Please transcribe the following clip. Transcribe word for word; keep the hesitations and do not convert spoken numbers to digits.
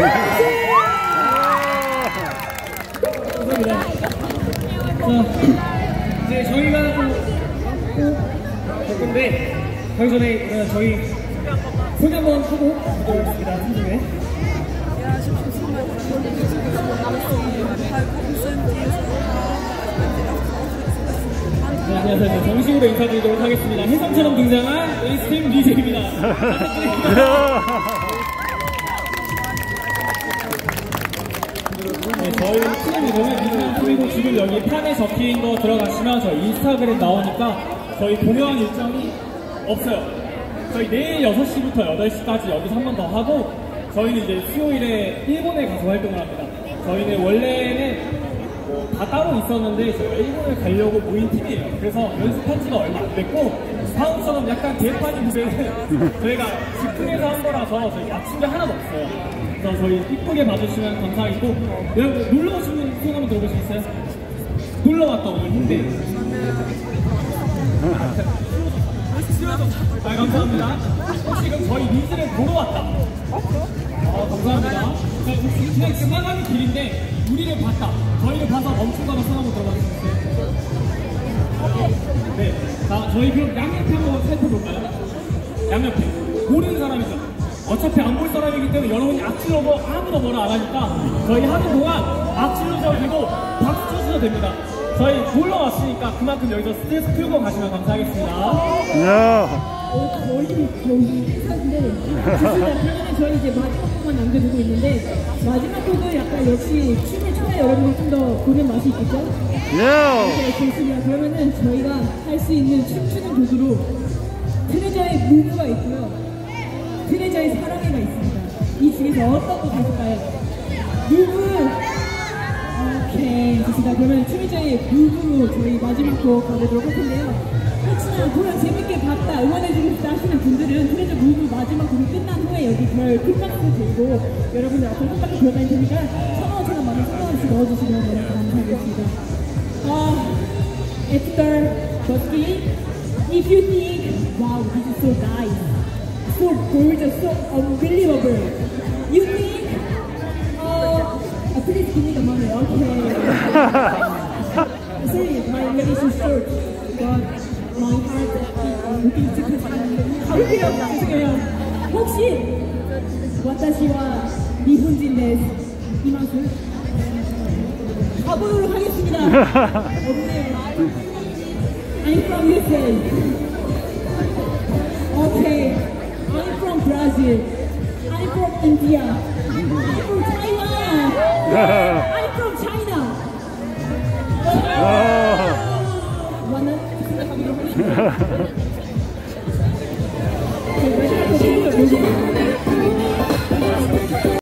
감사합니다. 자, 이제 저희가 할 건데 가기 전에 저희 소개 한번 하고 가도록 하겠습니다. 팀중에. 네, 안녕하세요. 정식으로 인사드리도록 하겠습니다. 해성처럼 등장한 에이스팀 리제입니다. 네, 저희 팀 이름은 민상 그리고 지금 여기 판에 적힌 거 들어가시면 저희 인스타그램 나오니까 저희 공연 일정이 없어요. 저희 내일 여섯 시부터 여덟 시까지 여기서 한 번 더 하고 저희는 이제 수요일에 일본에 가서 활동을 합니다. 저희는 원래는 뭐 다 따로 있었는데 저희가 일본을 가려고 모인 팀이에요. 그래서 연습한 지가 얼마 안 됐고 다음처럼 약간 대판이 무대는 저희가 즉흥해서 한 거라서 저희 맞춘 게 하나도 없어요. 그래서 저희 이쁘게 봐주시면 감사하겠고 여러분 놀러 오신 분 손 한번 들어보시겠어요? 놀러 왔다 오늘 홍대. 아, 감사합니다. 혹시 그럼 저희 리즈를 보러 왔다. 아, 감사합니다. 자, 그냥 지나가는 길인데 우리를 봤다. 저희를 봐서 멈춘다고 손 한번 들어봐 주세요. 네. 자, 저희 그럼 양옆에 한번 살펴볼까요? 양옆에. 모르는 사람이죠. 어차피 안 볼 사람이기 때문에 여러분이 악질로 뭐 아무도 뭐라 안 하니까 저희 하는 동안 악질로 저기고 박수 쳐주셔도 됩니다. 저희 놀러 왔으니까 그만큼 여기서 스트레스 풀고 가시면 감사하겠습니다. 어, 거의 거의 인사인데 그러면 저희 이제 마지막 곡만 남겨두고 있는데 마지막 곡은 약간 역시 춤을 춰야 여러분이 좀 더 보는 맛이 있겠죠? 네, 좋습니다. 그러면은 저희가 할 수 있는 춤추는 곡으로 트레저의 무브가 있고요. 트레저의 사랑해가 있습니다. 이 중에서 어떤 곡 가실까요? 무브! 오케이, 좋습니다. 그러면 트레저의 무브로 저희 마지막 곡 가보도록 할 텐데요. 혹시나 공연 재밌게 봤다, 응원해주고 싶다 하시는 분들은 트레저 무브 마지막 곡이 끝난 후에 여기 별 큰 박스 들고 여러분들 앞에 한 바퀴 돌아다닐 테니까 천원처럼 많은 천원씩 넣어주시면 여러분 감사하겠습니다. Uh, after Bucky, if you think, wow, this is so nice, so gorgeous, so unbelievable, you think, uh, uh, please give me the money, okay? Sorry, my English is short, but my heart is looking to 갈게요. 죄송해요. 혹시 와타시와 일본인 데스 이만큼 가보도록 하겠습니다. 없네요. I'm from U S A. Okay. I'm from Brazil. I'm from India. I'm from Taiwan. I'm from China. 완전 생각하기로 하겠습니다.